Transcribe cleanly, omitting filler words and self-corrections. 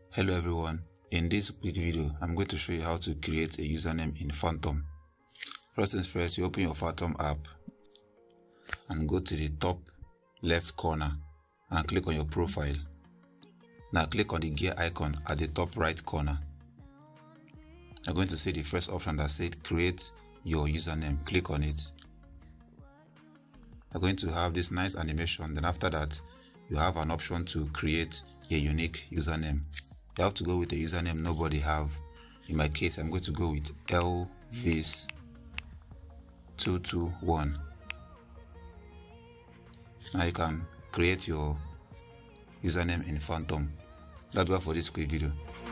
Hello everyone, in this quick video I'm going to show you how to create a username in Phantom. First things first, you open your Phantom app and go to the top left corner and click on your profile. Now click on the gear icon at the top right corner. You're going to see the first option that says create your username. Click on it. You're going to have this nice animation. Then after that you have an option to create a unique username. You have to go with a username nobody have. In my case, I'm going to go with Elvis221. Now you can create your username in Phantom. That's all for this quick video.